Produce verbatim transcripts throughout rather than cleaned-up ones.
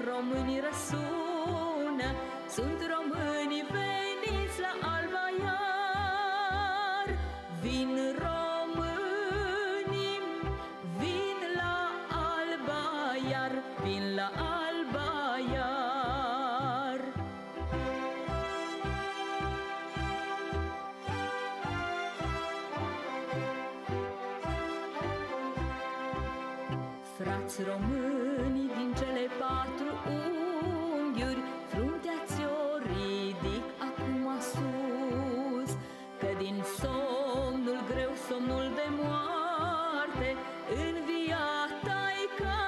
români răsună, sunt românii veniți la Alba Iar. Vin românii, vin la Alba Iar, vin la Alba Iar. Frați români din cele patru unghiuri, fruntea ți-o ridic acum sus, că din somnul greu, somnul de moarte, înviat-ai ca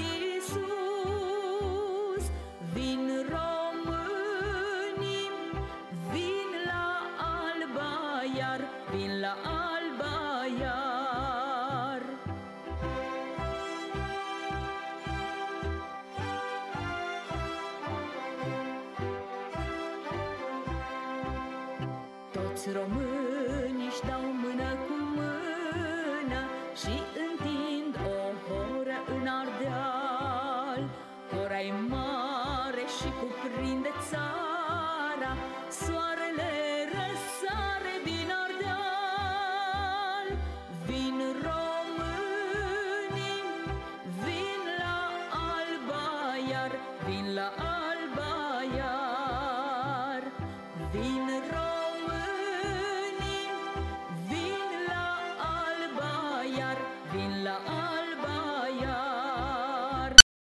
Iisus. Vin românii, vin la Alba Iar, vin la Alba Iar. Toți românii își dau mână cu mână și întind o horă în Ardeal. Hora-i mare și cuprinde țara, soarele răsare din Ardeal. Vin românii, vin la Alba Iar, vin la Alba Iar. Vin românii, vin la Alba Iar, vin la